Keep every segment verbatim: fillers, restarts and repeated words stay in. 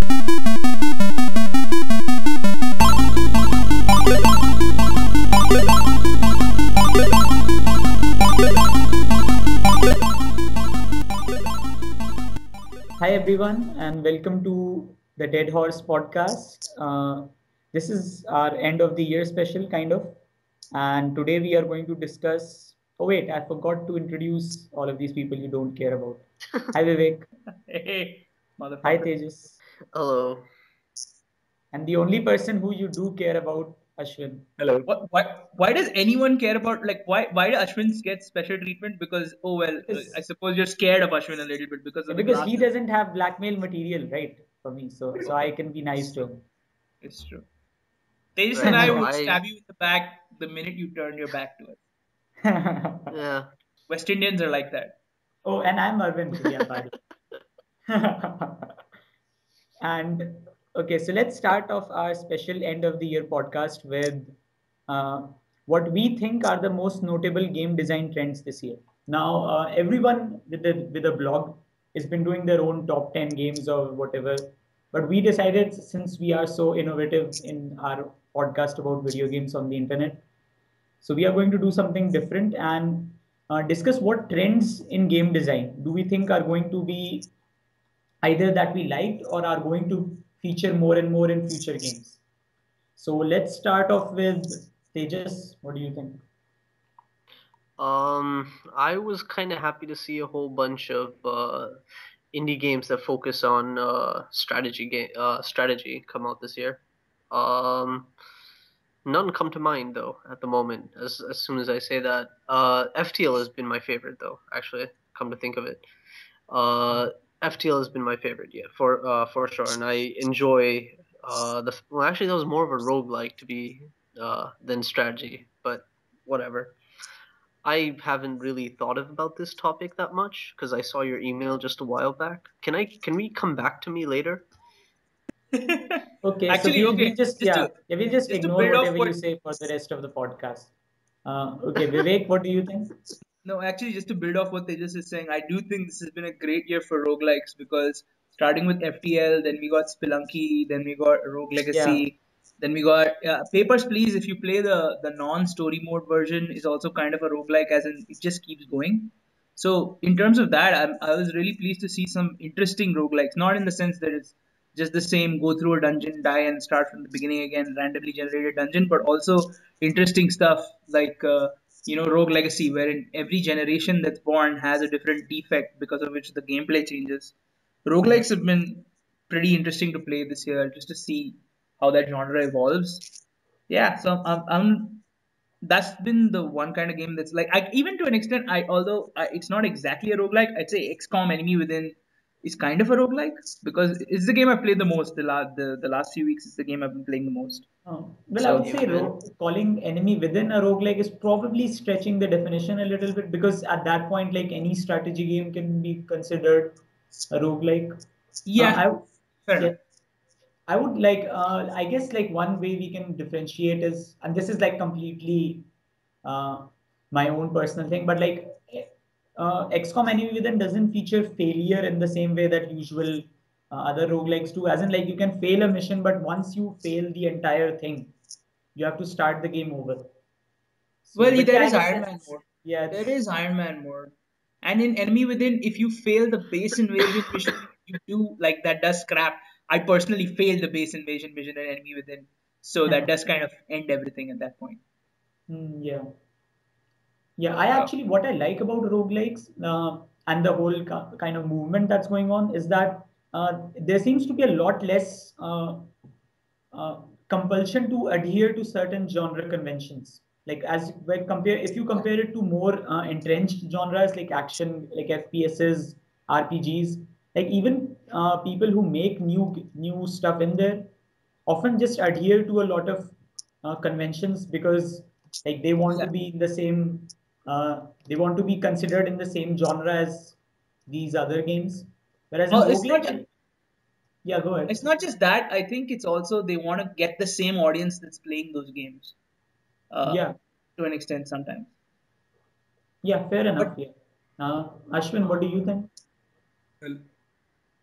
Hi, everyone, and welcome to the Dead Horse podcast. Uh, this is our end of the year special, kind of. And today we are going to discuss. Oh, wait, I forgot to introduce all of these people you don't care about. Hi, Vivek. Hey, Hi, motherfucker. Tejas. Hello. And the only person who you do care about, Ashwin. Hello. What, why, why does anyone care about, like, why why do Ashwin get special treatment? Because, oh, well, uh, Because, I suppose you're scared of Ashwin a little bit because of the because he glasses. doesn't have blackmail material, right, for me. So, so I can be nice to him. It's true. Tejas Right, and I so would I- stab you in the back the minute you turn your back to us. Yeah. West Indians are like that. Oh, and I'm Arvind Kudiapari. And okay, so let's start off our special end of the year podcast with uh, what we think are the most notable game design trends this year. Now, uh, everyone with the with a blog has been doing their own top ten games or whatever, but we decided, since we are so innovative in our podcast about video games on the internet, so we are going to do something different and uh, discuss what trends in game design do we think are going to be either that we liked or are going to feature more and more in future games. So let's start off with Tejas. What do you think? Um, I was kind of happy to see a whole bunch of uh, indie games that focus on uh, strategy game uh, strategy come out this year. Um, none come to mind though at the moment. As as soon as I say that, uh, F T L has been my favorite though. Actually, come to think of it, uh, F T L has been my favorite, yeah, for uh, for sure. And I enjoy uh, the well, actually that was more of a roguelike to be uh, than strategy, but whatever. I haven't really thought about this topic that much because I saw your email just a while back. Can I can we come back to me later? Okay, so Actually, we'll, okay, we'll just just yeah, to yeah, we'll just just to ignore build off whatever what you say for the rest of the podcast. Uh, okay, Vivek, what do you think? No, actually, just to build off what Tejas is saying, I do think this has been a great year for roguelikes because starting with F T L, then we got Spelunky, then we got Rogue Yeah, Legacy, then we got uh, Papers, Please. If you play the, the non story mode version, is also kind of a roguelike, as in it just keeps going. So, in terms of that, I'm, I was really pleased to see some interesting roguelikes, not in the sense that it's just the same go through a dungeon, die, and start from the beginning again, randomly generated dungeon, but also interesting stuff like. Uh, you know, Rogue Legacy, wherein every generation that's born has a different defect because of which the gameplay changes. Roguelikes have been pretty interesting to play this year just to see how that genre evolves. Yeah, so um, um, that's been the one kind of game that's like, I, even to an extent, I although I, it's not exactly a roguelike, I'd say X COM Enemy Within is kind of a roguelike because it's the game I've played the most. The last the, the last few weeks, it's the game I've been playing the most. uh, well, I would So say Amen. ro- calling enemy within a roguelike is probably stretching the definition a little bit because at that point, like any strategy game can be considered a roguelike. Uh, yeah, I fair yeah, enough. I would like, uh, I guess, like one way we can differentiate is, and this is like completely uh, my own personal thing, but like uh, X COM Enemy Within doesn't feature failure in the same way that usual uh, other roguelikes do. As in, like you can fail a mission, but once you fail the entire thing, you have to start the game over. So, Well, but there yeah, I is guess Iron Man that's, mode. yeah, There it's, is Iron Man mode. And in Enemy Within, if you fail the base invasion mission, you do like that does scrap. I personally failed the base invasion mission in Enemy Within, so that does kind of end everything at that point. mm, yeah. Yeah, I So actually, what I like about roguelikes uh, and the whole ki- kind of movement that's going on is that uh, there seems to be a lot less uh, uh, compulsion to adhere to certain genre conventions. Like as when compare, if you compare it to more uh, entrenched genres like action, like F P Ss, R P Gs, like even uh, people who make new new stuff in there often just adhere to a lot of uh, conventions because like they want to yeah. be in the same uh, they want to be considered in the same genre as these other games. Whereas in Well, it's not just roguelike, yeah, go ahead. it's not just that. I think it's also they want to get the same audience that's playing those games. Uh, Yeah, to an extent sometimes. yeah, fair But enough. Yeah. Uh, Ashwin, what do you think? Well,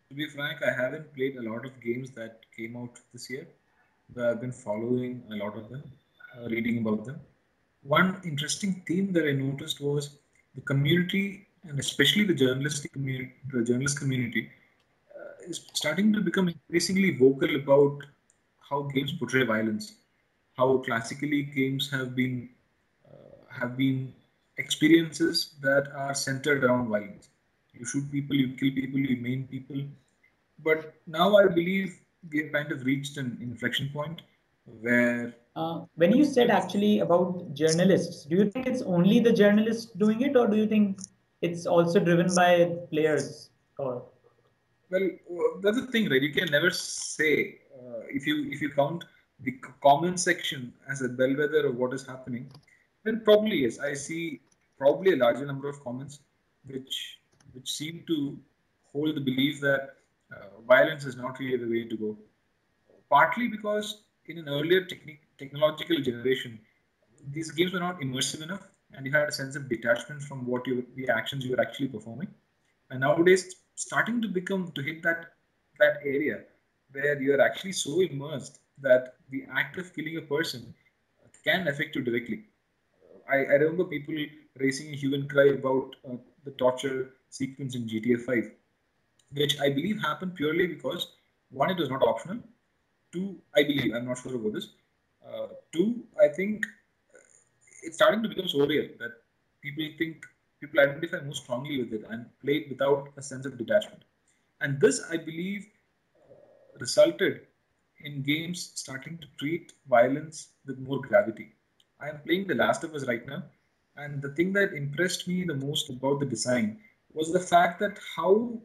To be frank, I haven't played a lot of games that came out this year, but I've been following a lot of them, uh, reading about them. One interesting theme that I noticed was the community, and especially the journalistic community, the journalist community, uh, is starting to become increasingly vocal about how games portray violence, how classically games have been uh, have been experiences that are centered around violence. You shoot people, you kill people, you maim people. But now I believe we have kind of reached an inflection point where Uh, when you said actually about journalists, do you think it's only the journalists doing it, or do you think it's also driven by players? Or well, uh, that's the thing, right? You can never say uh, if you if you count the c- comment section as a bellwether of what is happening, then probably yes. I see probably a larger number of comments which which seem to hold the belief that uh, violence is not really the way to go. Partly because in an earlier technique, technological generation, these games were not immersive enough, and you had a sense of detachment from what you the actions you were actually performing. And nowadays, starting to become to hit that that area where you are actually so immersed that the act of killing a person can affect you directly. I, I remember people raising a hue and cry about uh, the torture sequence in G T A five, which I believe happened purely because one, it was not optional. Two, I believe, I'm not sure about this. Uh, two, I think uh, it's starting to become so real that people think people identify more strongly with it and play it without a sense of detachment. And this, I believe, uh, resulted in games starting to treat violence with more gravity. I am playing The Last of Us right now, and the thing that impressed me the most about the design was the fact that how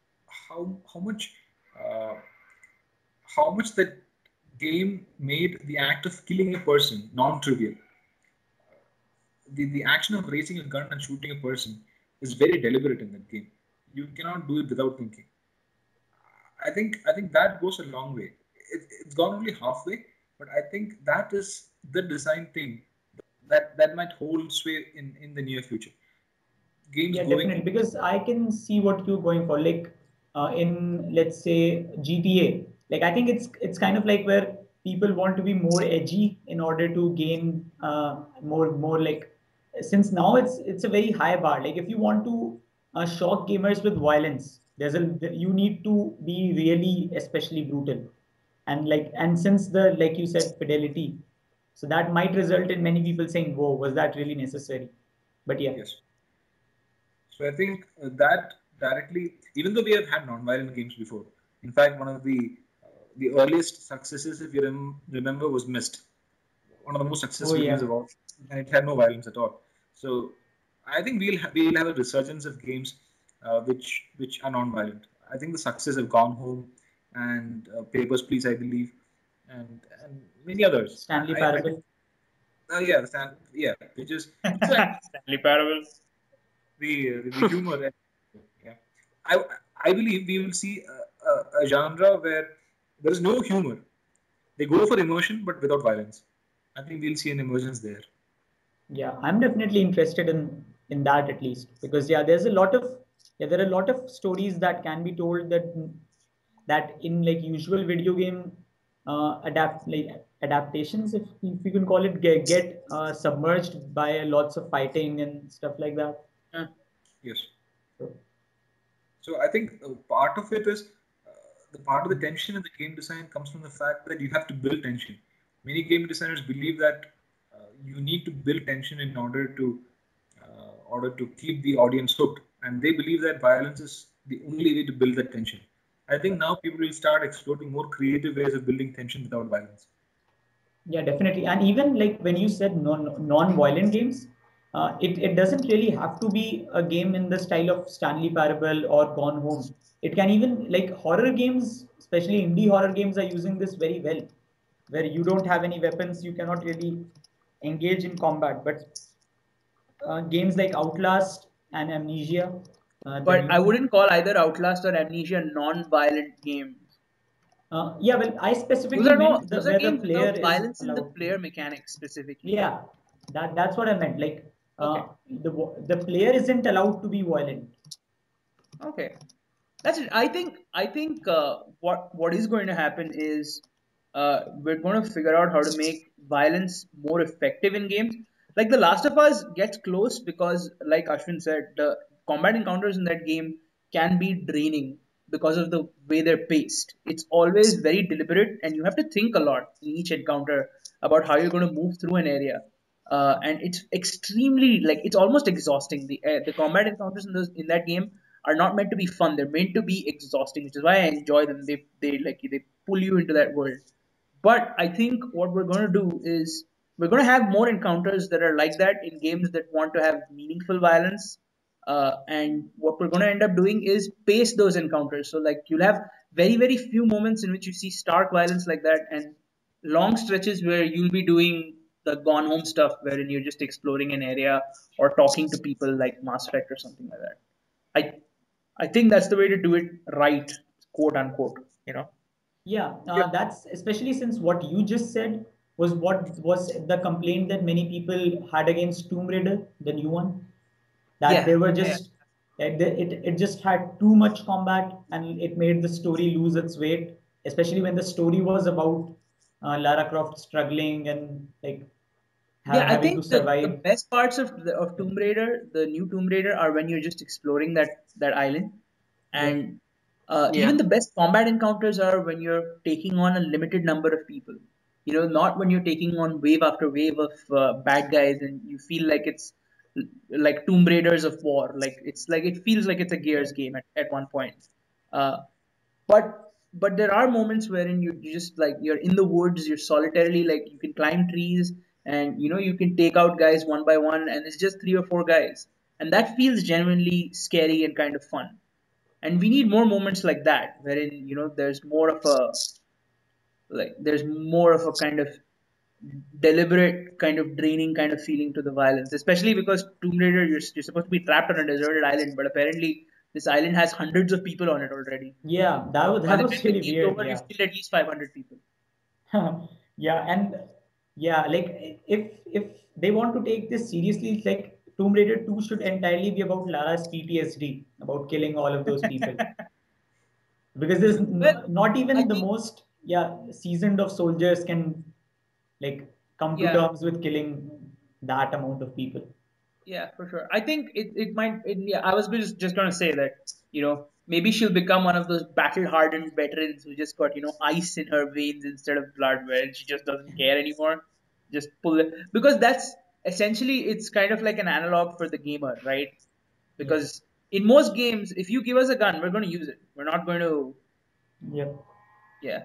how how much uh, how much that game made the act of killing a person non-trivial. The, the action of raising a gun and shooting a person is very deliberate in that game. You cannot do it without thinking. I think I think that goes a long way. It, it's gone only halfway, but I think that is the design thing that that might hold sway in in the near future. Games yeah, going definitely, because I can see what you're going for. Like uh, in let's say G T A, like I think it's it's kind of like where people want to be more edgy in order to gain uh, more more like since now it's it's a very high bar. Like if you want to uh, shock gamers with violence, there's a you need to be really especially brutal, and like and since the like you said fidelity, so that might result in many people saying, "Whoa, was that really necessary?" But yeah. yes. So I think uh, that directly, even though we have had non-violent games before, in fact, one of the uh, the earliest successes, if you rem- remember, was Myst, one of the most Oh successful games yeah. of all, and it had no violence at all. So I think we'll ha- we'll have a resurgence of games uh, which which are non-violent. I think the success of Gone Home and uh, Papers, Please, I believe, and and many others. Stanley I, I think, Parable. uh, yeah, the Stan- yeah, which is so Stanley Parable. the uh, the humor. Yeah, I I believe we will see a, a, a genre where there is no humor. They go for emotion but without violence. I think we'll see an emergence there. Yeah, I'm definitely interested in in that at least because yeah, there's a lot of yeah, there are a lot of stories that can be told that that in like usual video game uh, adapt like adaptations, if if you can call it, get, get uh, submerged by lots of fighting and stuff like that. Uh, Yes. So, So I think uh, part of it is uh, the part of the tension in the game design comes from the fact that you have to build tension. Many game designers believe that uh, you need to build tension in order to uh, order to keep the audience hooked, and they believe that violence is the only way to build that tension. I think now people will start exploring more creative ways of building tension without violence. yeah, definitely. And even like when you said non non-violent games, uh, it, it doesn't really have to be a game in the style of Stanley Parable or Gone Home. It can even like horror games, especially indie horror games, are using this very well, where you don't have any weapons, you cannot really engage in combat. But uh, games like Outlast and Amnesia, uh, the but I new wouldn't call either Outlast or Amnesia non-violent games. uh, yeah, well, I Those specifically are no, meant the those are where the games player without is violence in the allowed to. player mechanics specifically. Yeah, that that's what I meant. Like Okay, uh, the the player isn't allowed to be violent. okay, That's it. I think I think uh, what what is going to happen is uh, we're going to figure out how to make violence more effective in games. Like The Last of Us gets close because, like Ashwin said, the combat encounters in that game can be draining because of the way they're paced. It's always very deliberate, and you have to think a lot in each encounter about how you're going to move through an area. Uh, and it's extremely like it's almost exhausting. The uh, the combat encounters in those in that game are not meant to be fun. They're meant to be exhausting, which is why I enjoy them. They they like they pull you into that world. But I think what we're going to do is we're going to have more encounters that are like that in games that want to have meaningful violence. Uh, and what we're going to end up doing is pace those encounters. So like you'll have very very few moments in which you see stark violence like that, and long stretches where you'll be doing the gone home stuff, wherein you're just exploring an area or talking to people like Mass Effect or something like that. I I think that's the way to do it right, quote unquote. You know. Yeah, Yeah. uh, that's especially since what you just said was what was the complaint that many people had against Tomb Raider, the new one, that Yeah. they were Yeah. just that they- it it just had too much combat and it made the story lose its weight, especially when the story was about uh, Lara Croft struggling and like ha Yeah, I having to think the, the survive. best parts of the, of Tomb Raider, the new Tomb Raider, are when you're just exploring that that island, Yeah, and uh, Yeah. even the best combat encounters are when you're taking on a limited number of people. You know, not when you're taking on wave after wave of uh, bad guys, and you feel like it's l- like Tomb Raiders of war. Like it's like it feels like it's a yeah, Gears game at, at one point. Uh, but but there are moments wherein you, you just like you're in the woods, you're solitarily, like you can climb trees, and you know you can take out guys one by one, and it's just three or four guys, and that feels genuinely scary and kind of fun. And we need more moments like that wherein you know there's more of a like there's more of a kind of deliberate kind of draining kind of feeling to the violence, especially because Tomb Raider, you're, you're supposed to be trapped on a deserted island, but apparently this island has hundreds of people on it already. yeah. That was By that the was time the really game's weird. over, Yeah. you've killed at least five hundred people. Yeah, and yeah, like if if they want to take this seriously, it's like Tomb Raider two should entirely be about Lara's P T S D, about killing all of those people. Because there's Well, n- not I even the think, most yeah seasoned of soldiers can like come to yeah, terms with killing that amount of people. yeah, for sure. I think it, it might, it, yeah, I was just, just going to say that, you know, maybe she'll become one of those battle hardened veterans who just got, you know, ice in her veins instead of blood, where she just doesn't care anymore. Just pull it. Because that's essentially, it's kind of like an analog for the gamer, right? Yeah. Because in most games, if you give us a gun, we're going to use it. We're not going to, Yeah. yeah.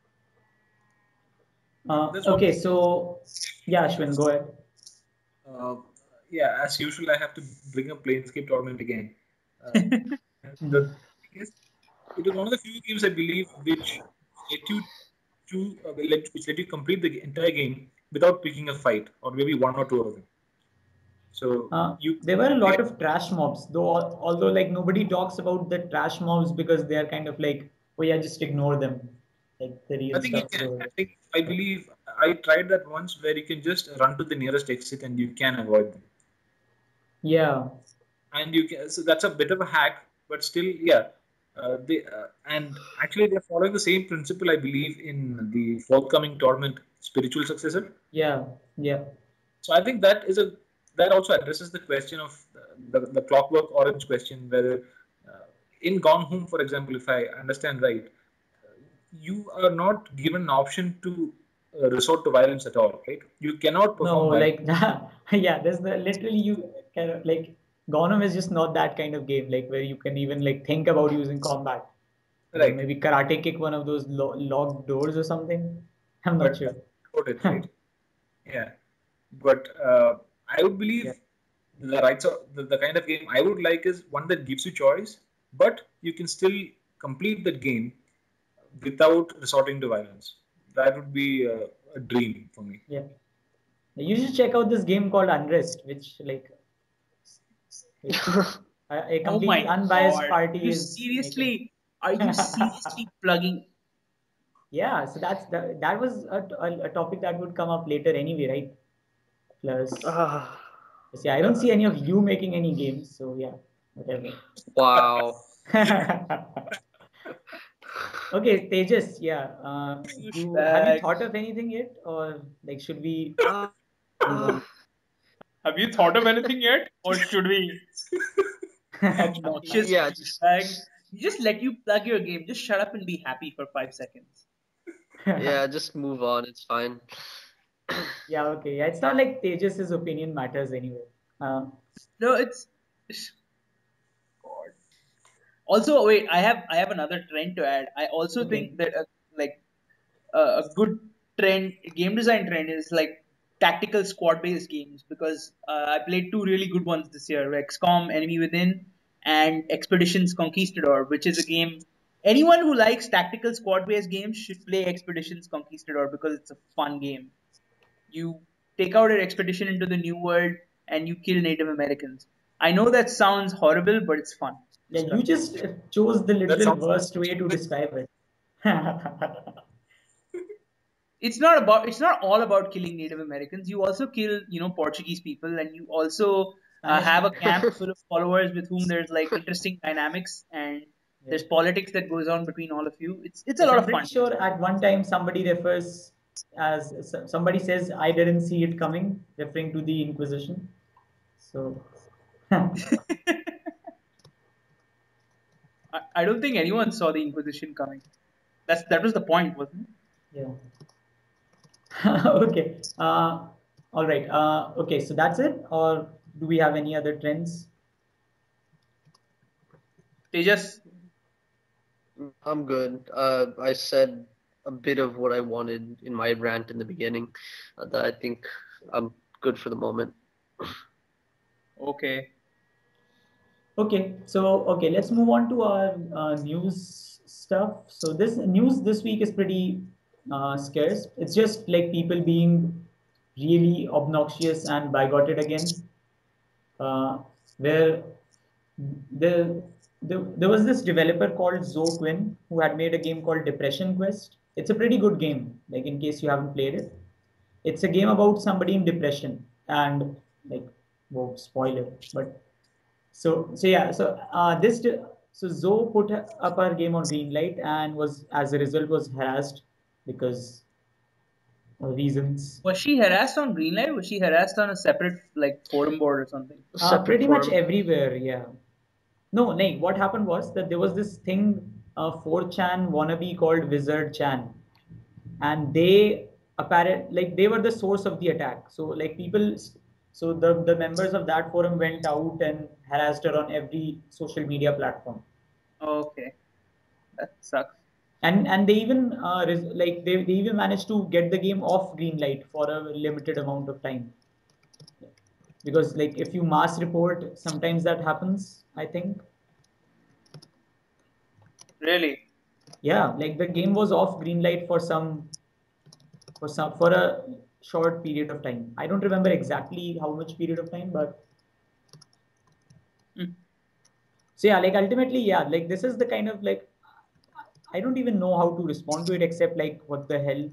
Uh, That's one okay, thing. so yeah, Ashwin, go ahead. Uh, yeah, as usual, I have to bring up Planescape Tournament again. Uh, the Mhm. thing is, it is one of the few games I believe which let you to uh, let, which let you complete the entire game without picking a fight, or maybe one or two of them. So Uh, you there were a play. lot of trash mobs, though. al- Although, like nobody talks about the trash mobs because they are kind of like, oh yeah, just ignore them. Like the I real think you stuff is can. over I there. think I believe I tried that once where you can just run to the nearest exit and you can avoid them. Yeah, And you can, so that's a bit of a hack, but still, yeah. Uh, they uh, and actually they're following the same principle, I believe, in the forthcoming tournament, Spiritual Successor. yeah, yeah. So I think that is a that also addresses the question of the, the, the Clockwork Orange question, whether uh, in Gone Home, for example, if I understand right, you are not given an option to uh, resort to violence at all, right? You cannot No, perform violence. like that. Yeah, there's the literally you kind of like Gone Home is just not that kind of game, like where you can even like think about using combat. Or Right. maybe karate kick one of those lo locked doors or something. I'm not But sure. that's about it, right? Yeah. But uh, I would Yeah. believe the rights of the, the kind of game I would like is one that gives you choice, but you can still complete that game without resorting to violence. That would be a, a dream for me. Yeah. You should check out this game called Unrest, which like which a, a Oh completely my unbiased God. party You is making. seriously, are you seriously plugging? Yeah, so that's the, that was a, a, a topic that would come up later anyway, right? Plus, Ah, yeah, I don't see God. any of you making any games, so yeah, whatever. Wow. Okay, Tejas, yeah. Uh, you have you Douchebag. thought of anything yet, or like should we Uh, move uh, on? Have you thought of anything yet? Or should we? Obnoxious yeah, just douchebag. Just let you plug your game. Just shut up and be happy for five seconds. yeah, just move on. It's fine. Yeah, okay. Yeah, it's not like Tejas's opinion matters anyway. Uh, No, it's. it's- God. Also, wait. I have I have another trend to add. I also okay. think that uh, like uh, a good trend, game design trend is like tactical squad based games because uh, I played two really good ones this year: X COM Enemy Within and Expeditions Conquistador, which is a game. Anyone who likes tactical squad based games should play Expeditions Conquistador because it's a fun game. You take out an expedition into the New World and you kill Native Americans. I know that sounds horrible, but it's fun. Yeah, Just you trust me. just uh, chose the That literal sounds worst way to describe it. It's not about it's not all about killing Native Americans. You also kill, you know, Portuguese people, and you also uh, Spanish have a people. camp full of followers with whom there's like interesting dynamics and Yeah. there's politics that goes on between all of you. It's it's a Yes, lot I'm of pretty fun. sure at one time somebody refers as s- somebody says, "I didn't see it coming," referring to the Inquisition. So, I, I don't think anyone saw the Inquisition coming. That's that was the point, wasn't yeah. Okay. Uh, all right. Uh, okay. So that's it. Or do we have any other trends? it? They just I'm good. Uh, I said a bit of what I wanted in my rant in the beginning. Uh, that I think I'm good for the moment. okay. Okay. So, okay, let's move on to our uh, news stuff. So this news this week is pretty uh, scarce. It's just like people being really obnoxious and bigoted again. Uh, where there, there, there was this developer called Zoe Quinn who had made a game called Depression Quest. It's a pretty good game, like in case you haven't played it. It's a game about somebody in depression and like, whoa, spoiler. But so so yeah, so uh, this d- so Zoe put up her game on Greenlight and was as a result was harassed because of reasons. Was she harassed on Greenlight? Was she harassed on a separate like forum board or something? A Uh, separate pretty much forum. everywhere, yeah. No, like what happened was that there was this thing, uh, four chan wannabe called Wizard Chan, and they apparent like they were the source of the attack. So like people, so the the members of that forum went out and harassed her on every social media platform, Okay, that sucks. and and they even uh, res- like they, they even managed to get the game off Greenlight for a limited amount of time because like if you mass report, sometimes that happens. I think Really? yeah, like the game was off Greenlight for some for some for a short period of time. I don't remember exactly how much period of time, but Hmm. so yeah, like ultimately, yeah, like this is the kind of like I don't even know how to respond to it except like what the hell.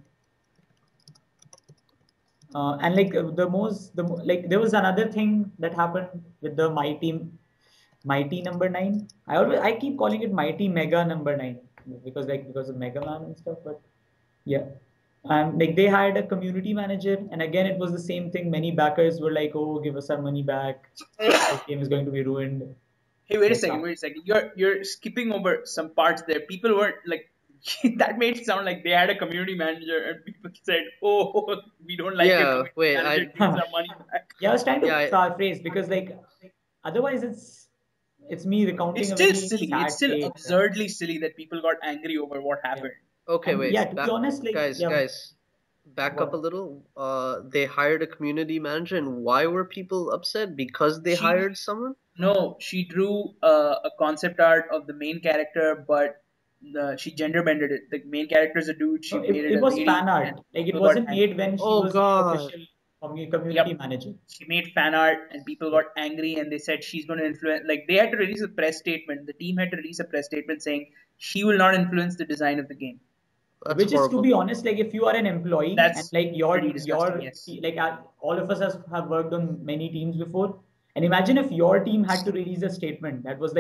Uh, and like uh, the most the mo- like there was another thing that happened with the mighty mighty number nine. I always I keep calling it mighty mega number nine because like because of Mega Man and stuff, but yeah. Um, like they hired a community manager, and again, it was the same thing. Many backers were like, "Oh, give us our money back. This game is going to be ruined." Hey, wait a Like, second, uh, wait a second. You're you're skipping over some parts there. People weren't like that made it sound like they had a community manager and people said, "Oh, we don't like your Yeah, community wait, manager. I Give us our money back." yeah, I was trying to yeah, I, paraphrase because like otherwise it's it's me It's recounting a still very silly. It's sad still fate. Uh, absurdly silly that people got angry over what yeah, happened. okay, and wait. yeah, to be Back, honest, like guys, yeah, guys, back up a what? little. Uh, they hired a community manager, and why were people upset? Because they She hired someone? No, she drew uh, a concept art of the main character, but the, she gender bended it. The main character is a dude. No, She it, made it it a was fan lady, and art. Like it people got wasn't angry. made when she Oh was the God. official commu- community Yep. manager. She made fan art, and people Yeah. got angry, and they said she's going to influence. Like they had to release a press statement. The team had to release a press statement saying she will not influence the design of the game. That's Which is to horrible. be honest, like if you are an employee and That's like pretty your disgusting. your Yes. like uh, all of us has, have worked on many teams before, and imagine if your team had to release a statement that was like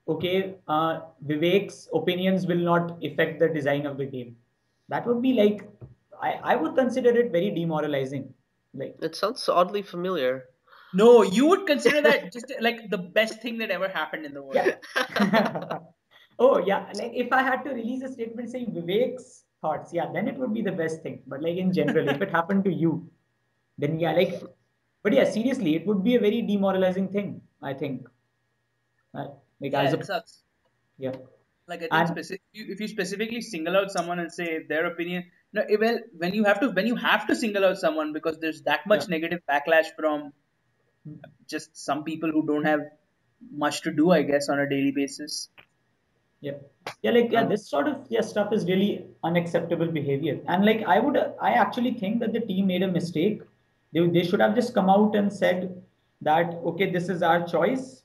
okay, uh, Vivek's opinions will not affect the design of the game. That would be like, I, I would consider it very demoralizing. Like, It sounds oddly familiar. No, you would consider that just like the best thing that ever happened in the world. yeah. Oh, yeah. Like, if I had to release a statement saying Vivek's thoughts, yeah, then it would be the best thing. But, like, in general, if it happened to you, then, yeah, like, but yeah, seriously, it would be a very demoralizing thing, I think. Uh, like, Yeah, as it a, sucks. yeah. Like I think And specific, if you specifically single out someone and say their opinion, no, eh, well, when you have to when you have to single out someone because there's that yeah. much negative backlash from just some people who don't have much to do, I guess, on a daily basis. Yeah. Yeah, like yeah, Um, this sort of yeah stuff is really unacceptable behavior. And like I would I actually think that the team made a mistake. They they should have just come out and said that okay, this is our choice,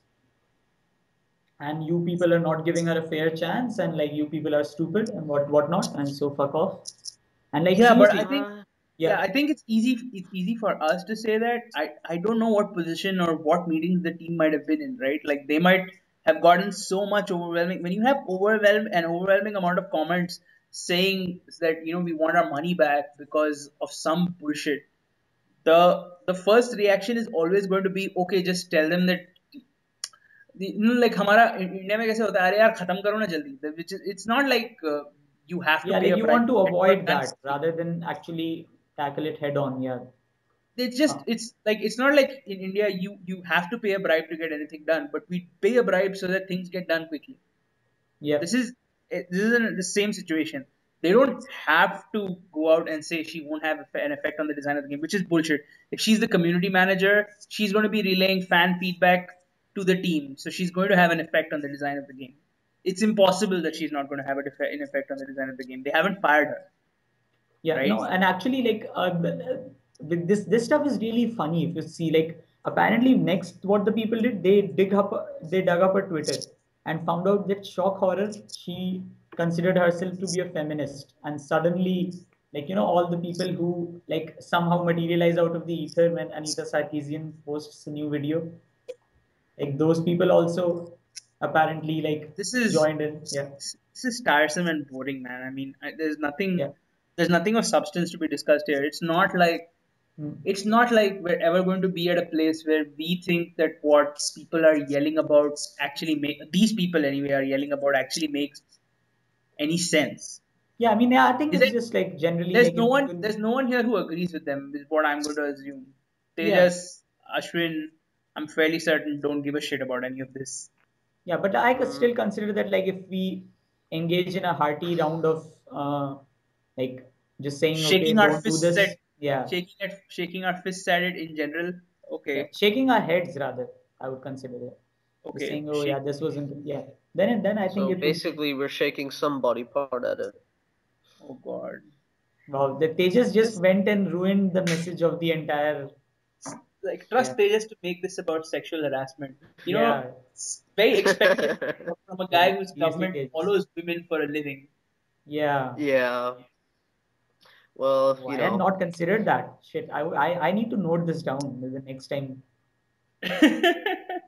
and you people are not giving her a fair chance, and like you people are stupid and what whatnot, and so fuck off. And like yeah, but I seriously, think Uh, yeah, yeah, I think it's easy. It's easy for us to say that. I I don't know what position or what meetings the team might have been in, right? Like they might have gotten so much overwhelming. When you have overwhelmed an overwhelming amount of comments saying that you know we want our money back because of some bullshit, the the first reaction is always going to be okay. Just tell them that the- you know, like हमारा India में कैसे होता है अरे यार खत्म करो ना जल्दी which is it's not like uh, you have to yeah, pay like a you bribe want to to get work avoid done. that rather than actually tackle it head on. Yeah. It's just Uh, it's like it's not like in India you you have to pay a bribe to get anything done, but we pay a bribe so that things get done quickly. yeah. This is eh, this is in the same situation. They don't have to go out and say she won't have an effect on the design of the game, which is bullshit. If she's the community manager, she's going to be relaying fan feedback to the team, so she's going to have an effect on the design of the game. It's impossible that she's not going to have an effect on the design of the game. They haven't fired her, Yeah, right? no, and actually, like, uh, the- with this this stuff is really funny. If you see, like, apparently, next what the people did, they dig up, they dug up her Twitter and found out that shock horror. She considered herself to be a feminist, and suddenly, like, you know, all the people who like somehow materialize out of the ether when Anita Sarkeesian posts a new video, like those people also apparently like This is joined in. Yeah, this is tiresome and boring, man. I mean, I, there's nothing yeah. there's nothing of substance to be discussed here. It's not like Mm. it's not like we're ever going to be at a place where we think that what people are yelling about actually make these people anyway are yelling about actually makes any sense. Yeah, I mean, yeah, I think Is it's it? just like generally There's like no if one. people, There's no one here who agrees with them. Is what I'm going to assume. yeah, Tejas, Ashwin, I'm fairly certain don't give a shit about any of this. yeah, but I could mm, still consider that like if we engage in a hearty round of uh, like just saying, okay, Shaking our don't do fists at, this. Yeah, shaking at, shaking our fists at it in general. yeah, Okay, shaking our heads rather, I would consider it. Just okay, saying, oh yeah, shake. this wasn't, yeah. Then then I think so it would. basically, we're shaking some body part at it. Oh God. Wow, the Tejas just Just went and ruined the message of the entire. like Yeah, trust Tejas to make this about sexual harassment. You know, yeah, it's very expected from a yeah. guy whose Seriously, government Tejas. follows women for a living. Yeah. Yeah. Well, Oh, you I had know, not considered that. Shit, I, I, I need to note this down the next time. I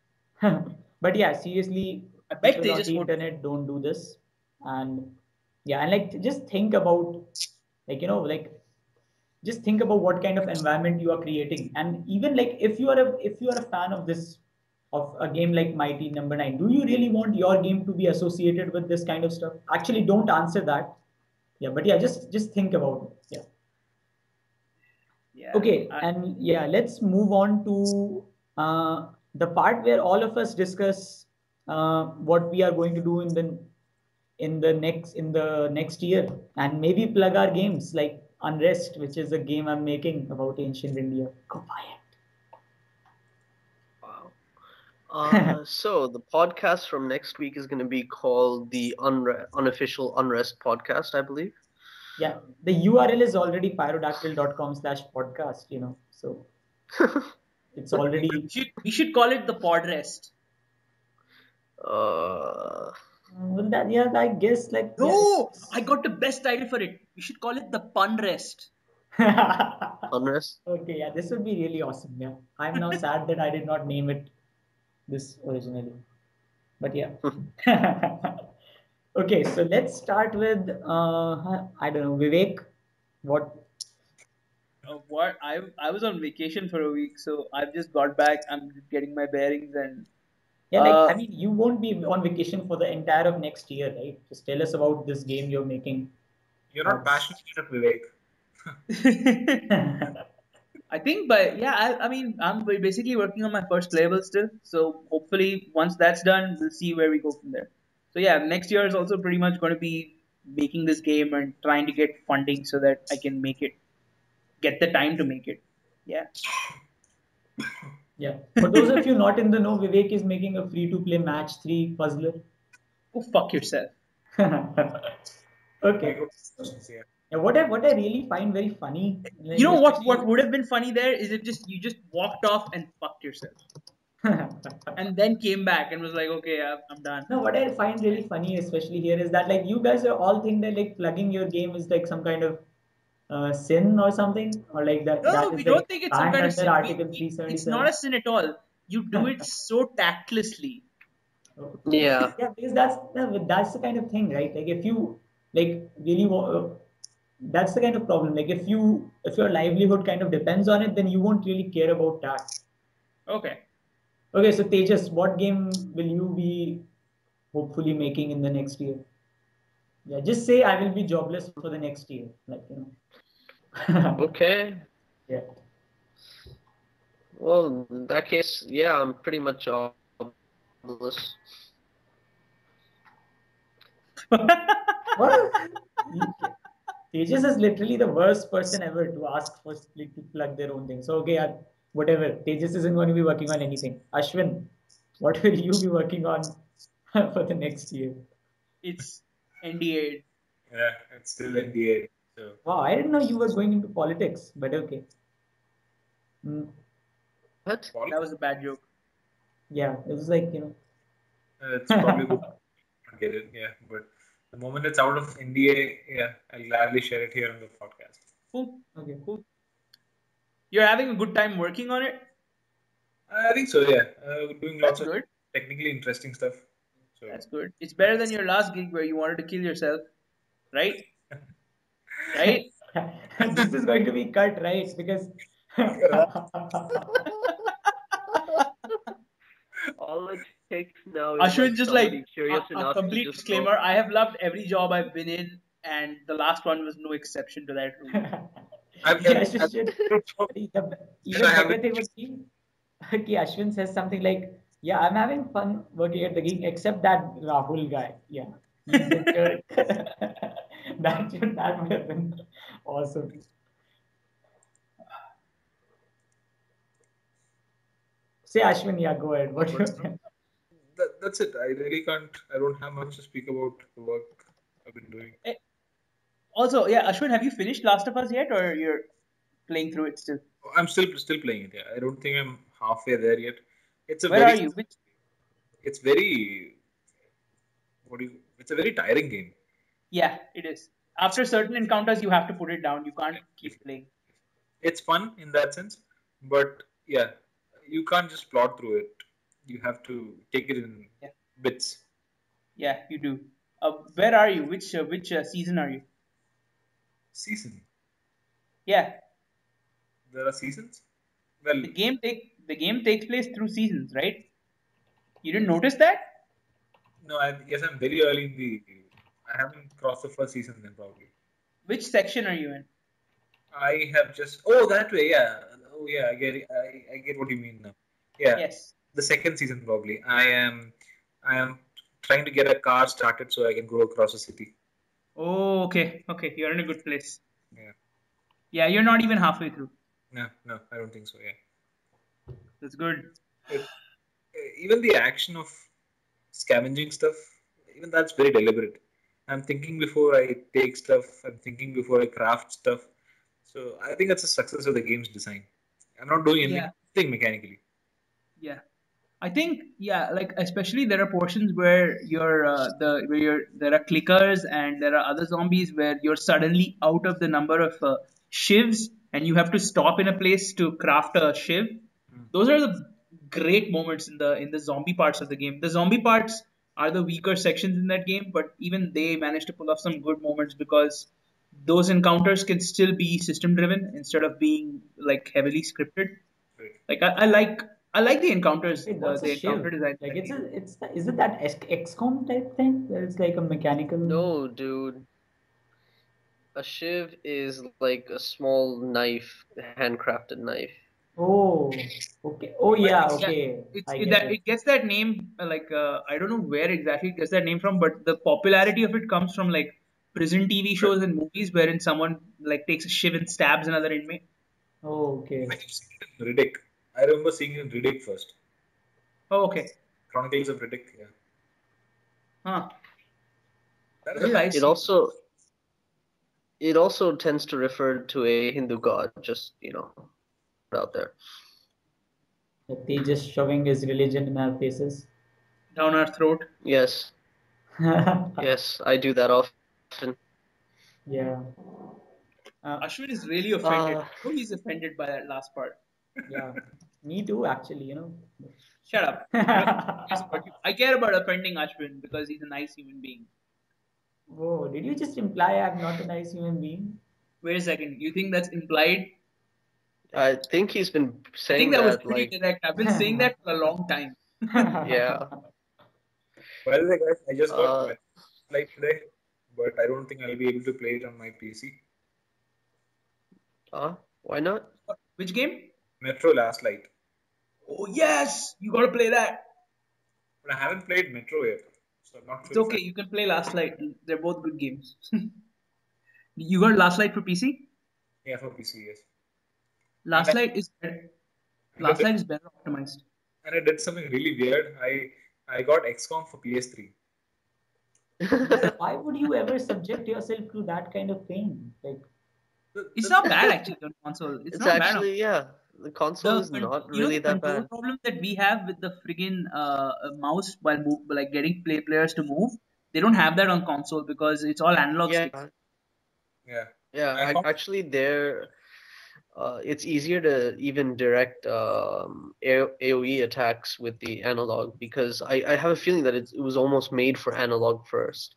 But yeah, seriously, bet people on Tejas the would. internet don't do this. And yeah, and like just think about like you know, like just think about what kind of environment you are creating. And even like if you are a if you are a fan of this of a game like Mighty Number Nine, do you really want your game to be associated with this kind of stuff? Actually, don't answer that. Yeah, but yeah, just just think about it. Yeah. Yeah. Okay, I, and yeah, let's move on to uh, the part where all of us discuss uh, what we are going to do in the in the next in the next year, and maybe plug our games like Unrest, which is a game I'm making about ancient India. Go buy wow. it. Uh, so the podcast from next week is going to be called the Unre- Unofficial Unrest Podcast, I believe. Yeah, the U R L is already pyrodactyl dot com slash podcast. You know, so it's we already. should we should call it the pod rest. uh, Well, that yeah, I guess like yeah, No, I it's. got the best title for it. We should call it the pun rest. Unrest. Okay, yeah, this would be really awesome. Yeah, I'm now sad that I did not name it this originally. But yeah. Okay, so let's start with uh, I don't know, Vivek. What? Uh, what I I was on vacation for a week, so I've just got back. I'm just getting my bearings and Yeah, like I uh, mean, you won't be on vacation for the entire of next year, right? Just tell us about this game you're making. You're not That's. passionate enough, Vivek. I think, but yeah, I, I mean, I'm basically working on my first playable still. So hopefully, once that's done, we'll see where we go from there. So yeah, next year is also pretty much going to be making this game and trying to get funding so that I can make it, get the time to make it. Yeah. Yeah. For those of you not in the know, Vivek is making a free-to-play match three puzzler. Go fuck yourself. Okay. Yeah. Yeah, what I what I really find very funny, You like know what? What especially. would have been funny there is if just you just walked off and fucked yourself, and then came back and was like, okay, I'm, I'm done. No, what I find really funny, especially here, is that like you guys are all think that like plugging your game is like some kind of uh, sin or something, or like that No, that we is don't like think it's some banned kind of under sin. We, Article we it's not a three seventy-seven. sin at all. You do it so tactlessly. Yeah. Yeah, because that's no, that's the kind of thing, right? Like if you like really wa- that's the kind of problem. Like if you if your livelihood kind of depends on it, then you won't really care about that. Okay. Okay, so Tejas, what game will you be hopefully making in the next year? Yeah, just say I will be jobless for the next year. Like, you know. Okay. Yeah. Well, in that case, yeah, I'm pretty much jobless. What? Tejas is literally the worst person ever to ask for like, to plug their own thing. So okay, yeah, whatever. Tejas isn't going to be working on anything. Ashwin, what will you be working on for the next year? It's N D A. Yeah, it's still N D A. So Wow, I didn't know you were going into politics, but okay. Mm, What? Paul, That was a bad joke. yeah, it was like, you uh, it's probably good know. to get it. Yeah, but the moment it's out of N D A, yeah, I'll gladly share it here on the podcast. Cool. Okay. Cool. You're having a good time working on it? I think so. Yeah, uh, doing lots That's of good. technically interesting stuff. So That's good. It's better than your last gig where you wanted to kill yourself, right? Right? This is going to be cut, right? Because All it takes now is like Ashwin, just like somebody a, curious a enough to complete just go. disclaimer. I have loved every job I've been in, and the last one was no exception to that rule. I've, Yeah, I've, I've Ashwin, the and even I better haven't. thing would be, okay, Ashwin says something like, "Yeah, I'm having fun working at the gig, except that Rahul guy. Yeah, he's a jerk." That should that would have been awesome. Say, Ashwin, yeah, go ahead. What But you? that, that's it. I really can't. I don't have much to speak about the work I've been doing. Eh, Also, yeah, Ashwin, have you finished Last of Us yet, or you're playing through it still? I'm still still playing it. Yeah, I don't think I'm halfway there yet. It's a Where are very, you? Which? it's very, what do you? It's a very tiring game. Yeah, it is. After certain encounters, you have to put it down. You can't If keep playing. it's fun in that sense, but yeah, you can't just plot through it. You have to take it in Yeah, bits. yeah, you do. Uh, where are you? Which uh, which uh, season are you? Season. Yeah, There are seasons. Well, the game take the game takes place through seasons, right? You didn't notice that? no, I guess I'm very early in the. I haven't crossed the first season then probably. Which section are you in? I have just. Oh, that way. Yeah. Oh, yeah. I get it. I, I get what you mean now. Yeah, Yes. the second season probably. I am. I am trying to get a car started so I can go across the city. Oh, okay, okay. You're in a good place. Yeah. Yeah, you're not even halfway through. No, no, I don't think so. Yeah. That's good. It, even the action of scavenging stuff, even that's very deliberate. I'm thinking before I take stuff. I'm thinking before I craft stuff. So I think that's a success of the game's design. I'm not doing Yeah, anything mechanically. yeah. I think yeah, like especially there are portions where you're uh, the where you're there are clickers and there are other zombies where you're suddenly out of the number of uh, shivs and you have to stop in a place to craft a shiv. Mm. Those are the great moments in the in the zombie parts of the game. The zombie parts are the weaker sections in that game, but even they managed to pull off some good moments because those encounters can still be system driven instead of being like heavily scripted. Right. Like I, I like I like the encounters, Wait, uh, what's a the shiv? encounter design. in Like that it's game. a, it's the, is it that X- X COM type thing where it's like a mechanical? No, dude. A shiv is like a small knife, handcrafted knife. Oh, okay. Oh yeah, Yeah, okay. it's I it, get that it. it gets that name uh, like uh, I don't know where exactly it gets that name from, but the popularity of it comes from like prison T V shows and movies wherein someone like takes a shiv and stabs another inmate. Oh, okay. I have seen it in Riddick. I remember seeing it in Riddick first. Oh, okay. Chronicles of Riddick. Yeah. Huh. That is Well, a I nice. It see. also it also tends to refer to a Hindu god, just you know, out there. That they just shoving his religion in our faces. Down our throat. Yes, yes, I do that often. Yeah. Uh, Ashwin is really offended. Uh, Oh, he's offended by that last part. yeah. Me too, actually, you know. Shut up. Nobody cares about you. I care about offending Ashwin because he's a nice human being. Whoa, did you just imply I'm not a nice human being? Wait a second. You think that's implied? I think he's been I saying think that was that pretty like direct. I've been saying that for a long time. yeah. By the way, guys, I just got Uh, Metro Light today, but I don't think I'll be able to play it on my P C. uh, why not? Which game? Metro Last Light. Oh, yes! You gotta play that. But I haven't played Metro yet, so I'm not It's sure. okay. You can play Last Light. They're both good games. You got Last Light for P C? Yeah, for P C, yes. Last And I- Light is better. And I Last did- Light is better optimized. And I did something really weird. I I got X COM for P S three. Why would you ever subject yourself to that kind of pain? Like, The- It's the- not bad actually on console. It's, It's not bad. actually yeah. The console The is con- not you know really the that control bad. problem that we have with the friggin' uh, uh, mouse while move, like getting play players to move, they don't have that on console because it's all analog Yeah, sticks. Yeah. yeah. I I, found- actually, there, uh, it's easier to even direct um, A- AOE attacks with the analog because I, I have a feeling that it, it was almost made for analog first.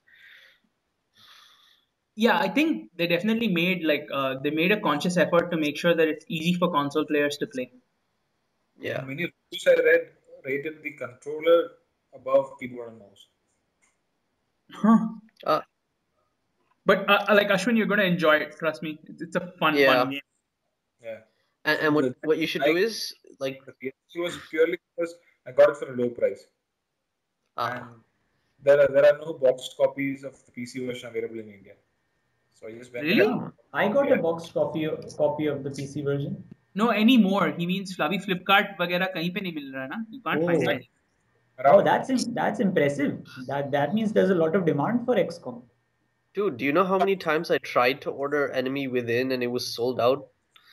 Yeah, I think they definitely made like uh, they made a conscious effort to make sure that it's easy for console players to play. Yeah. And many reviews I read rated the controller above keyboard and mouse. Huh. Uh, But uh, uh, like Ashwin, you're gonna enjoy it. Trust me, it's, it's a fun, Yeah. fun game. Yeah. and, So and what the- what you should I- do is like The P S three was purely because I got it for a low price. uh, And there are there are no boxed copies of the P C version available in India. So I just went Really? yeah, I got Yeah. a boxed copy copy of the P C version. No anymore. He means अभी Flipkart वगैरह कहीं पे नहीं मिल रहा है ना. You can't find Oh. it. Oh, that's im- that's impressive. That that means there's a lot of demand for X COM. dude, do you know how many times I tried to order Enemy Within and it was sold out?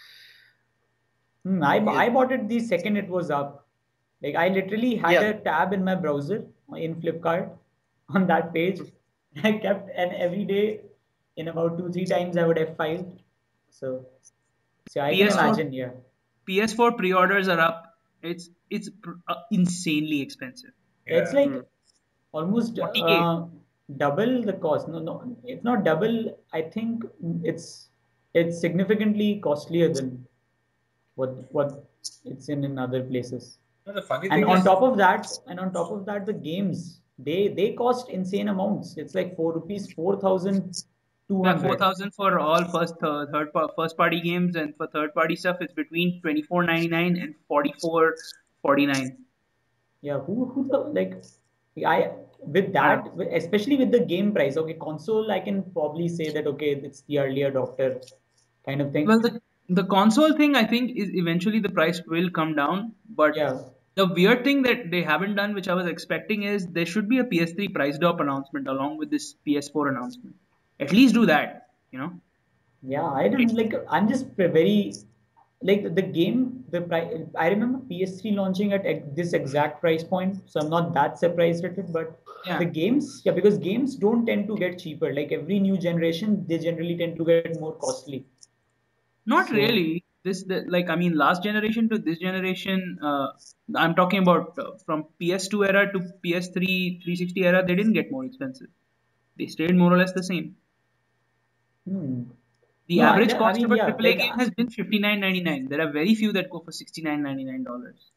Hmm, I, It- I bought it the second it was up. Like I literally had Yeah. a tab in my browser in Flipkart on that page. I kept and every day in about two three times I would have filed. So so I P can S four imagine, yeah. P S four pre-orders are up. It's it's pr- uh, insanely expensive. It's Yeah. like Hmm. almost forty K. uh, double the cost. No, no, it's not double. I think it's it's significantly costlier than what what it's in in other places. No, the funny And thing on is, top of that, and on top of that, the games they they cost insane amounts. It's like four rupees, four thousand two Yeah, four hundred. thousand for all first uh, third pa- first party games, and for third party stuff, it's between twenty four ninety nine and forty four forty nine. Yeah, who who the like I with that, especially with the game price. Okay, console, I can probably say that okay, it's the early adopter kind of thing. Well, the the console thing, I think, is eventually the price will come down. But Yeah. the weird thing that they haven't done, which I was expecting, is there should be a P S three price drop announcement along with this P S four announcement. At least do that, you know. Yeah, I don't like. I'm just very like the game. The price. I remember P S three launching at ex- this exact price point, so I'm not that surprised at it. But Yeah. the games, yeah, because games don't tend to get cheaper. Like every new generation, they generally tend to get more costly. Not So- really. this the, like I mean last generation to this generation, uh, I'm talking about uh, from P S two era to P S three three sixty era, they didn't get more expensive. They stayed more or less the same. Hmm. The No, I, average th- I cost mean, of a yeah, triple A like, game uh, has been fifty-nine ninety-nine. There are very few that go for sixty-nine ninety-nine dollars.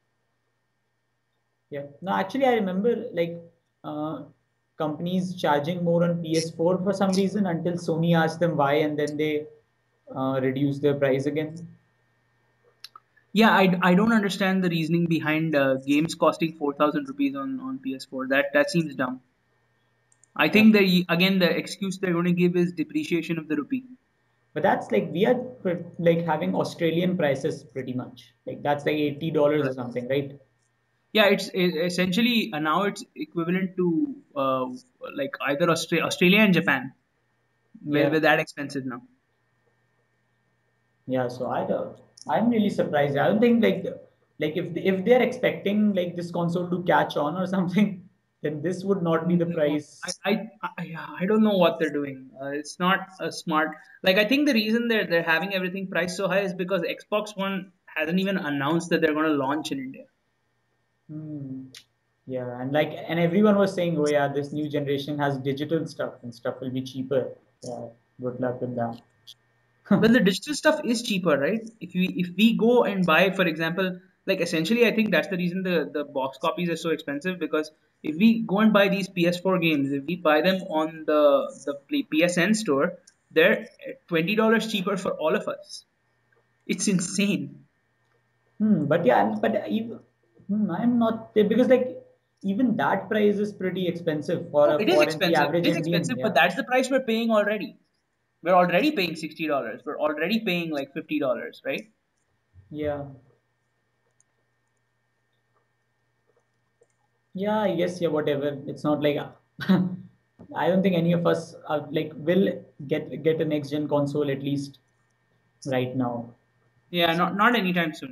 yeah. No, actually, I remember like uh, companies charging more on P S four for some reason until Sony asked them why, and then they uh, reduced their price again. Yeah, I, I don't understand the reasoning behind uh, games costing four thousand rupees on, on P S four. That that seems dumb. I Yeah. think the again the excuse they're going to give is depreciation of the rupee. But that's like we are pre- like having Australian prices pretty much. Like that's like eighty dollars or something, right? Yeah, it's e- essentially uh, now it's equivalent to uh, like either Austra- Australia and Japan. We're, Yeah. we're that expensive now. Yeah, so I don't, I'm really surprised. I don't think like like if if they're expecting like this console to catch on or something, then this would not be the No, I, price. I, I, yeah, I don't know what they're doing. Uh, it's not a smart. Like I think the reason they're they're having everything priced so high is because Xbox One hasn't even announced that they're going to launch in India. Hmm. Yeah, and like and everyone was saying, oh yeah, this new generation has digital stuff and stuff will be cheaper. Yeah, good luck with that. Well, the digital stuff is cheaper, right? If we if we go and buy, for example, like essentially, I think that's the reason the the box copies are so expensive because if we go and buy these P S four games, if we buy them on the the P S N store, they're twenty dollars cheaper for all of us. It's insane. Hmm, but yeah, and- but even hmm, I'm not because like even that price is pretty expensive for Oh, a it is for the expensive. average It is Indian. expensive, but Yeah, that's the price we're paying already. We're already paying sixty dollars. We're already paying like fifty dollars, right? yeah, yeah. I guess yeah, whatever. It's not like I don't think any of us are, like will get get a next gen console at least right now. Yeah, not not anytime soon.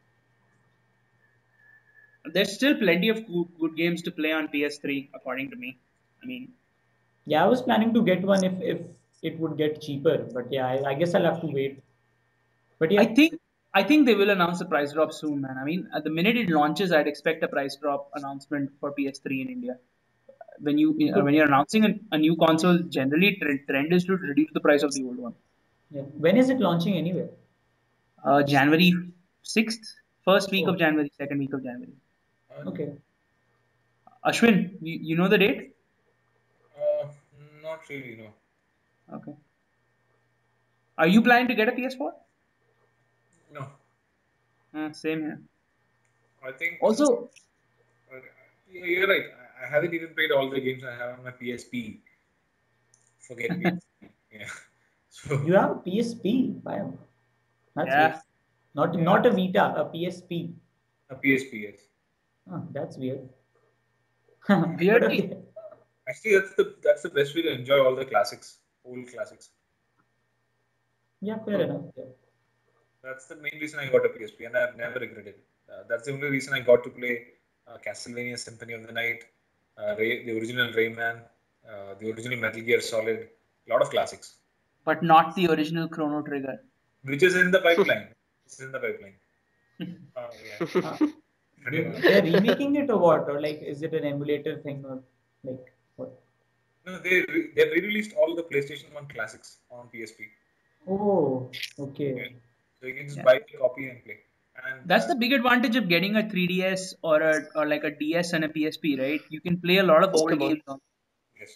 There's still plenty of good, good games to play on P S three, according to me. I mean, Yeah, I was planning to get one if if it would get cheaper, but yeah, I, I guess I'll have to wait. But I yeah, think I think they will announce a price drop soon, man. I mean, at the minute it launches, I'd expect a price drop announcement for P S three in India. When you uh, when so you're announcing a, a new console, generally trend, trend is to reduce the price of the old one. yeah, when is it launching anyway? Uh, January sixth, first week of Oh, January, second week of January. And okay. Ashwin, you, you know the date? uh, not really, no. Okay. Are you planning to get a P S four? No, Uh, same here. I think Also, uh, yeah, you're right. I, I haven't even played all the games I have on my P S P. Forget P S P. Yeah. So You have a P S P. Wow, that's weird. yeah, Not yeah, not a Vita, a P S P. a P S P, yes. Oh, that's weird. But weirdly, okay. Actually, that's the that's the best way to enjoy all the classics, old classics. Yeah, fair enough. Yeah. That's the main reason I got a P S P, and I've never regretted it. Uh, that's the only reason I got to play uh, Castlevania Symphony of the Night, uh, Ray, the original Rayman, uh, the original Metal Gear Solid, a lot of classics, but not the original Chrono Trigger. which is in the pipeline. It's in the pipeline. Uh, yeah, Uh, pretty they, much. they're remaking it or what? Or like, is it an emulator thing or like what? No, they re- they re-released all the PlayStation One classics on P S P. Oh, Yeah. okay. So you can just Yeah. buy a copy and play. And That's uh, the big advantage of getting a three D S or a or like a D S and a P S P, right? You can play a lot of old Pokemon. games on. yes,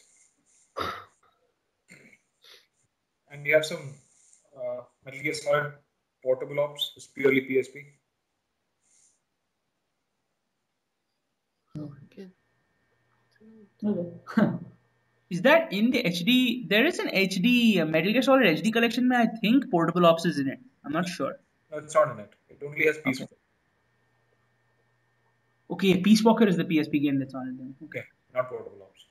and we have some uh, Metal Gear Solid portable ops. It's purely P S P. Okay. Okay. Is that in the H D? There is an H D uh, Metal Gear Solid H D collection. I think Portable Ops is in it. I'm not sure. No, it's not in it. It only has Peace. Okay. Okay, Peace Walker is the P S P game that's on it. Then. Okay. Yeah, not portable ops.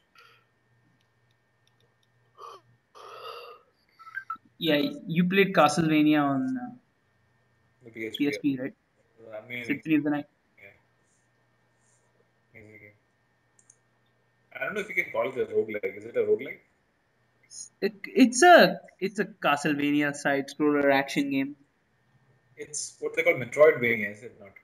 Yeah, you played Castlevania on uh, The P S P. P S P, right? Yeah. Amazing. Symphony of the Night. Yeah, amazing game. I don't know if you can call it a roguelike. Is it a roguelike? It, it's a it's a Castlevania side scroller action game. It's what they call Metroidvania, is it not?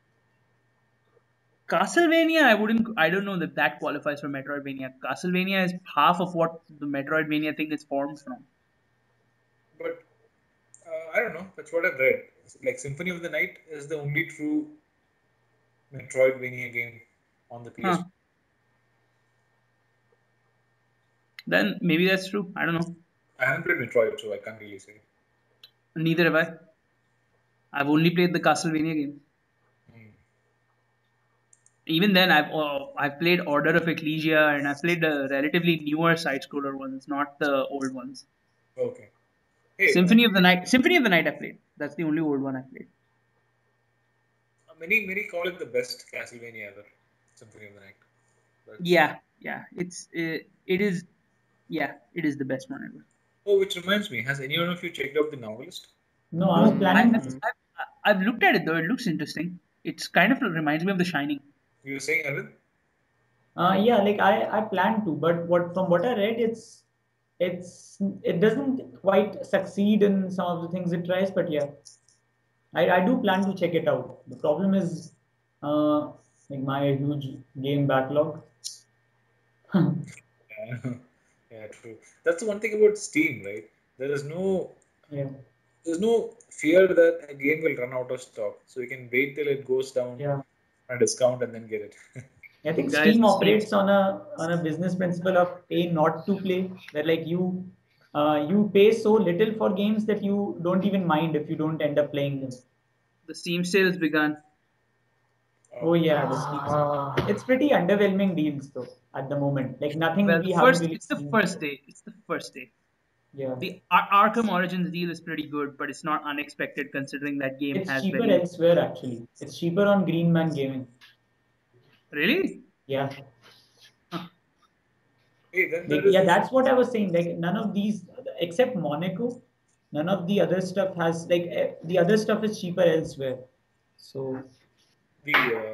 Castlevania, I wouldn't. I don't know that that qualifies for Metroidvania. Castlevania is half of what the Metroidvania thing is formed from. But uh, I don't know. That's what I've read. Like Symphony of the Night is the only true Metroidvania game on the P S P. Huh. Then maybe that's true. I don't know. I haven't played Metroid, so I can't really say. Neither have I. I've only played the Castlevania game. Hmm. Even then, I've uh, I've played Order of Ecclesia and I've played the relatively newer side scroller ones, not the old ones. Okay. Hey, Symphony of the Night. Symphony of the Night I played. That's the only old one I played. uh, many many call it the best Castlevania ever. Symphony of the Night. But, Yeah, yeah. It's it, it is. Yeah, it is the best one ever. oh, which reminds me, has anyone of you checked out The Novelist? No, I was I, planning I've, to. I've, I've looked at it though. It looks interesting. It's kind of reminds me of The Shining. You were saying, Arvind? Uh, yeah, like I, I plan to, but what from what I read, it's it's it doesn't quite succeed in some of the things it tries, but yeah, I, I do plan to check it out. The problem is uh like my huge game backlog. Yeah. Yeah, true. That's the one thing about Steam, right? There is no Yeah, there's no fear that a game will run out of stock, so you can wait till it goes down yeah. on a discount and then get it. I think Guys, Steam Steam. operates on a on a business principle of pay not to play, where like you uh, you pay so little for games that you don't even mind if you don't end up playing them. The Steam sale has begun. Oh yeah, the Steam. It's pretty underwhelming deals though at the moment. Like nothing Well, we the haven't first really it's the seen. first day. It's the first day. Yeah, The Ar- Arkham Origins deal is pretty good, but it's not unexpected considering that game it's has cheaper very elsewhere actually. It's cheaper on Green Man Gaming. really. Yeah, Hey, then like there is yeah, this, that's what I was saying. Like none of these except Monaco, none of the other stuff has like eh, the other stuff is cheaper elsewhere. So the uh,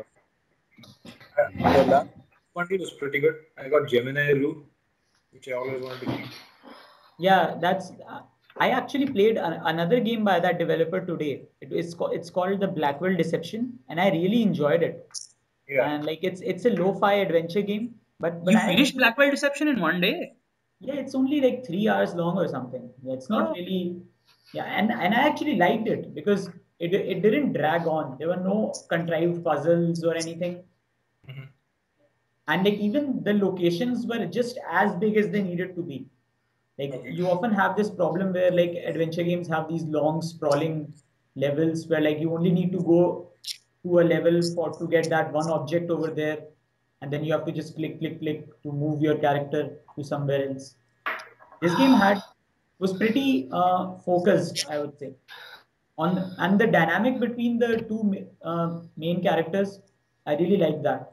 uh, the last bundle was pretty good. I got Gemini Rue, which I always wanted to keep. yeah, that's. Uh, I actually played a, another game by that developer today. It is co- it's called the Blackwell Deception, and I really enjoyed it. Yeah. And like it's it's a lo-fi adventure game, but but You I finished actually Blackwell Deception in one day. yeah, it's only like three hours long or something. Yeah, it's not Oh, really yeah, and and I actually liked it because it it didn't drag on. There were no contrived puzzles or anything, Mhm. and like even the locations were just as big as they needed to be. Like Okay. you often have this problem where like adventure games have these long sprawling levels where like you only need to go to a level for to get that one object over there, and then you have to just click click click to move your character to somewhere else. This game had was pretty uh, focused, I would say, on and the dynamic between the two ma- uh, main characters. I really like that.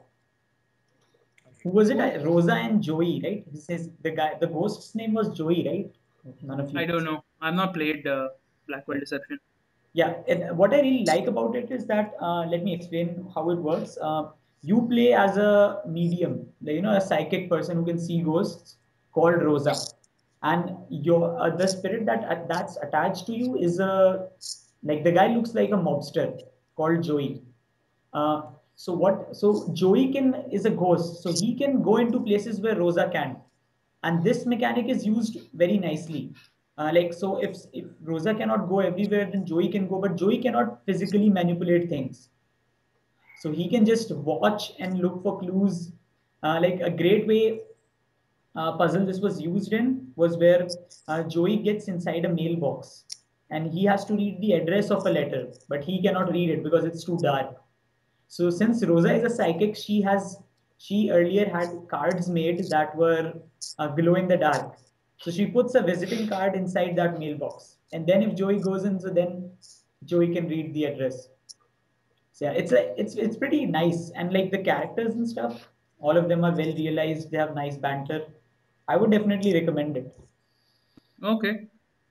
Who was it? I- Rosa and Joey, right? He says the guy, the ghost's name was Joey, right? None of I you. don't know. I've not played uh, Blackwell Deception. Yeah, and what I really like about it is that uh, let me explain how it works. Uh, you play as a medium, like, you know, a psychic person who can see ghosts called Rosa, and your uh, the spirit that uh, that's attached to you is a like the guy looks like a mobster called Joey. Uh, so what? So Joey can is a ghost, so he can go into places where Rosa can, and this mechanic is used very nicely. Uh, like so, if if Rosa cannot go everywhere, then Joey can go, but Joey cannot physically manipulate things. So he can just watch and look for clues. Uh, like a great way uh, puzzle this was used in was where uh, Joey gets inside a mailbox and he has to read the address of a letter, but he cannot read it because it's too dark. So since Rosa is a psychic, she has she earlier had cards made that were uh, glow in the dark. So she puts a visiting card inside that mailbox, and then if Joey goes in, so then Joey can read the address. So yeah, it's a it's it's pretty nice, and like the characters and stuff, all of them are well realized. They have nice banter. I would definitely recommend it. Okay,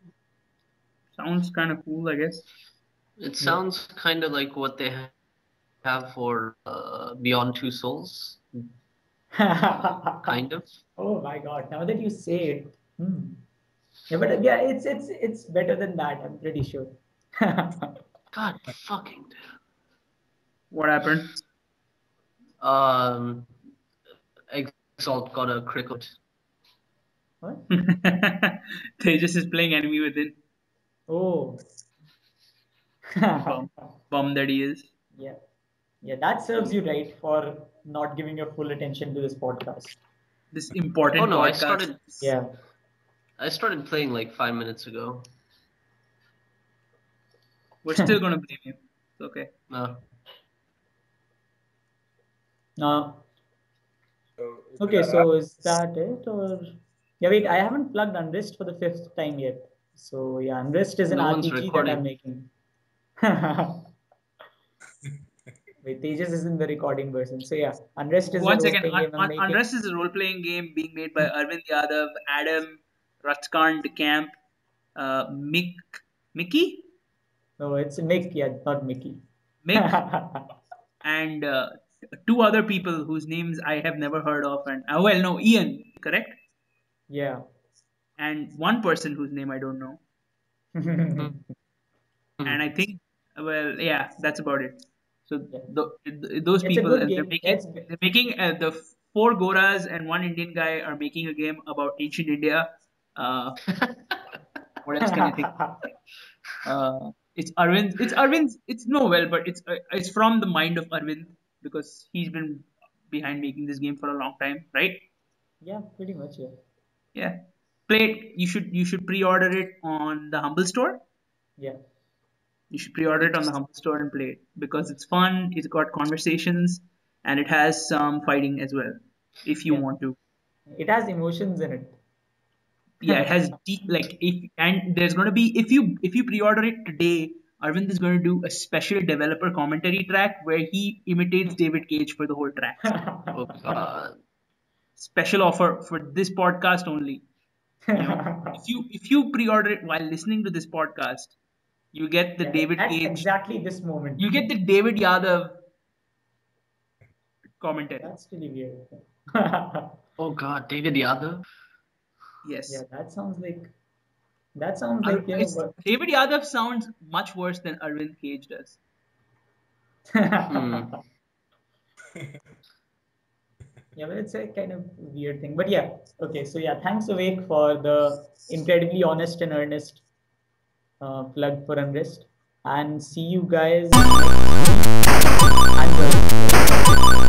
sounds kind of cool, I guess. It Yeah. sounds kind of like what they ha- have for uh, Beyond Two Souls, kind of. Oh my God! Now that you say it, hmm. Yeah, but yeah, it's it's it's better than that. I'm pretty sure. God fucking damn. What happened? Um, Exalt got a critical. What? Tejas is playing Enemy Within. Oh. Bum, bum that he is. Yeah. Yeah, that serves you right for not giving your full attention to this podcast. This important Oh no, I podcast. started. Yeah. I started playing like five minutes ago. We're still gonna blame you. It's okay. No. Uh, So, okay, so is that it? Or yeah, wait, I haven't plugged Unrest for the fifth time yet. So yeah, Unrest is an No one's R P G that recording. I'm making. Wait, Tejas is in the recording version. So yeah, Unrest is One a second. role-playing Un- game I'm Un- making. Unrest is a role-playing game being made by Arvind Yadav, Adam, Ratkant Camp, uh, Mick, Mickey, No, it's Mick, yeah, not Mickey. Mick, and uh, two other people whose names I have never heard of. And uh, well, no, Ian, correct? Yeah. And one person whose name I don't know. And I think, well, yeah, that's about it. So Yeah. the, those It's a people, good and they're game. making, It's they're making uh, the four Goras and one Indian guy are making a game about ancient India. Uh, what else can I think? Uh, it's Arvind. It's Arvind's. It's no well, but it's uh, it's from the mind of Arvind because he's been behind making this game for a long time, right? Yeah, pretty much, yeah. Yeah. Play it. You should you should pre-order it on the Humble Store. Yeah. You should pre-order it on the Humble Store and play it because it's fun. It's got conversations and it has some fighting as well, if you Yeah. want to. It has emotions in it. Yeah, it has deep like if and there's gonna be if you if you pre-order it today, Arvind is going to do a special developer commentary track where he imitates David Cage for the whole track. Oh god. Special offer for this podcast only. You know, if you if you pre-order it while listening to this podcast, you get the Yeah, David at Cage. exactly this moment. You get the David Yadav commentary. That's really weird. Oh god, David Yadav. Yes. Yeah, that sounds like that sounds Ar- like you know, it's- David Yadav sounds much worse than Arvind Cage does. Hmm. Yeah, but it's a kind of weird thing. But yeah, okay. So yeah, thanks Avek for the incredibly honest and earnest uh, plug for Unrest. And see you guys next week. And, uh,